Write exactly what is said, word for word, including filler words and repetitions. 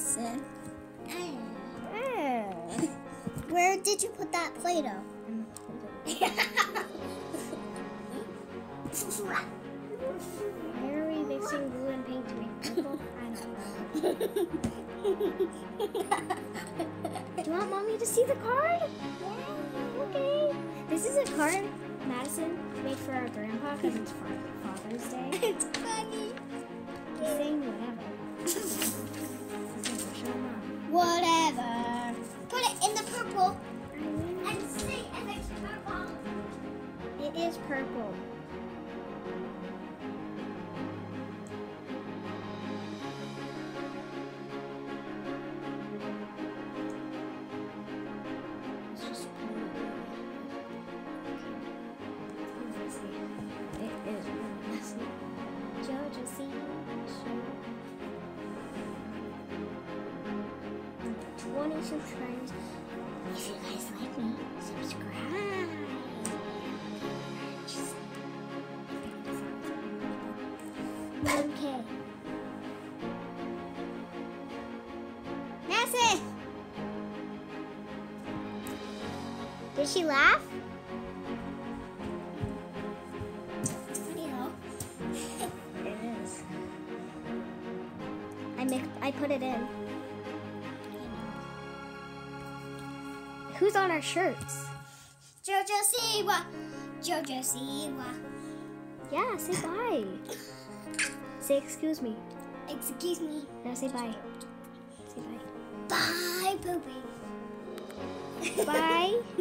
Madison. Yeah. Where did you put that Play-Doh? Why are we mixing glue and paint to make purple? I don't know. Do you want mommy to see the card? Yeah, okay. This is a card Madison made for our grandpa because it's Fa- Father's Day. It's funny. He's saying whatever. He's saying, "Show mom." Whatever. Put it in the purple and see if it's purple. It is purple. Let's just put it Let's see. It is really messy. Jojo, see? twenty subscribers. If you guys like me, subscribe. Okay. Madison! Did she laugh? You know. It is. I mix, I put it in. Who's on our shirts? Jojo Siwa. Jojo Siwa. Yeah, say bye. Say excuse me. Excuse me. Now say bye. Say bye. Bye, Poopy. Bye.